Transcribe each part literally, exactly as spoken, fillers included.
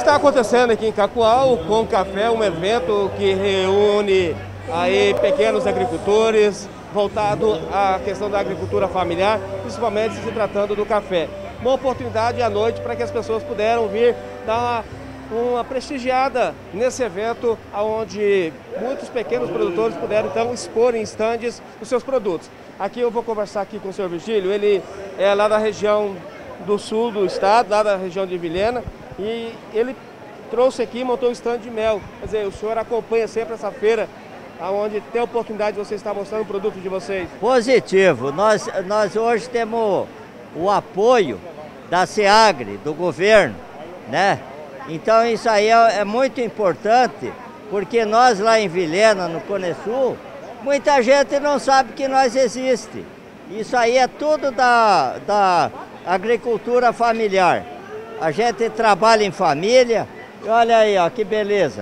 Está acontecendo aqui em Cacoal com café, um evento que reúne aí pequenos agricultores, voltado à questão da agricultura familiar, principalmente se tratando do café. Uma oportunidade à noite para que as pessoas puderam vir dar uma, uma prestigiada nesse evento, onde muitos pequenos produtores puderam então expor em estandes os seus produtos. Aqui eu vou conversar aqui com o senhor Virgílio, ele é lá da região do sul do estado, lá da região de Vilhena, e ele trouxe aqui e montou um stand de mel. Quer dizer, o senhor acompanha sempre essa feira, onde tem a oportunidade de você estar mostrando o produto de vocês? Positivo. Nós, nós hoje temos o apoio da SEAGRE, do governo, né? Então isso aí é, é muito importante, porque nós lá em Vilhena, no Cone Sul, muita gente não sabe que nós existe. Isso aí é tudo da, da agricultura familiar. A gente trabalha em família, e olha aí, ó, que beleza.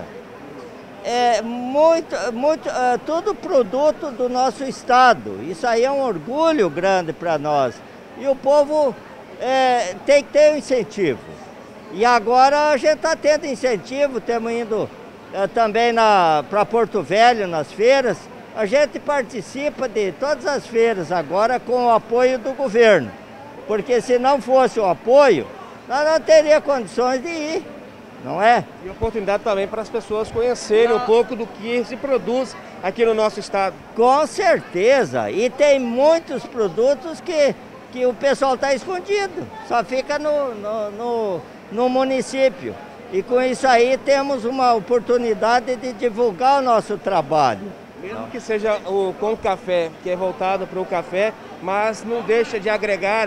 É muito, muito, é, tudo produto do nosso estado. Isso aí é um orgulho grande para nós. E o povo é, tem que ter um incentivo. E agora a gente está tendo incentivo, estamos indo é, também para Porto Velho, nas feiras. A gente participa de todas as feiras agora com o apoio do governo. Porque se não fosse o apoio, nós não teríamos condições de ir. Não é? E oportunidade também para as pessoas conhecerem um pouco do que se produz aqui no nosso estado. Com certeza. E tem muitos produtos que, que o pessoal está escondido. Só fica no, no, no, no município. E com isso aí temos uma oportunidade de divulgar o nosso trabalho. Mesmo que seja o com café, que é voltado para o café, mas não deixa de agregar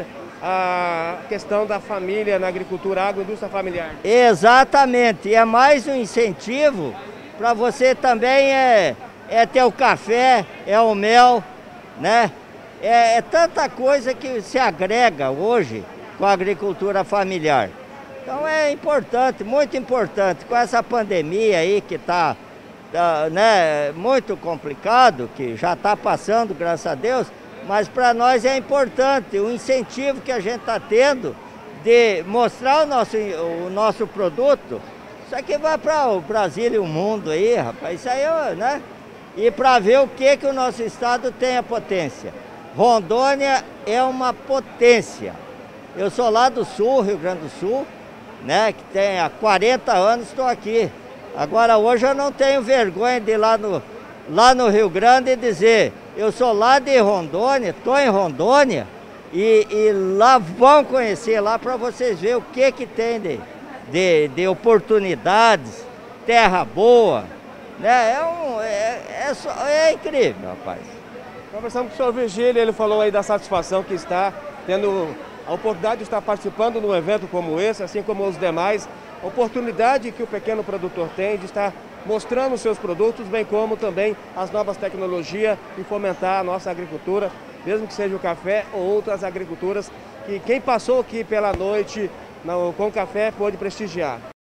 a questão da família na agricultura, agroindústria familiar. Exatamente, e é mais um incentivo para você também é, é ter o café, é o mel, né? É, é tanta coisa que se agrega hoje com a agricultura familiar. Então é importante, muito importante, com essa pandemia aí que está tá, né, muito complicado, que já está passando, graças a Deus, mas para nós é importante o incentivo que a gente está tendo de mostrar o nosso, o nosso produto. Isso aqui vai para o Brasil e o mundo aí, rapaz. Isso aí, né? E para ver o que, que o nosso estado tem a potência. Rondônia é uma potência. Eu sou lá do sul, Rio Grande do Sul, né? Que tem há quarenta anos estou aqui. Agora hoje eu não tenho vergonha de ir lá no, lá no Rio Grande e dizer: eu sou lá de Rondônia, estou em Rondônia, e, e lá vão conhecer lá para vocês verem o que, que tem de, de, de oportunidades, terra boa, né? É, um, é, é, só, é incrível, rapaz. Conversamos com o senhor Virgílio, ele falou aí da satisfação que está tendo a oportunidade de estar participando de um evento como esse, assim como os demais, a oportunidade que o pequeno produtor tem de estar mostrando os seus produtos, bem como também as novas tecnologias e fomentar a nossa agricultura, mesmo que seja o café ou outras agriculturas, que quem passou aqui pela noite no, com café pôde prestigiar.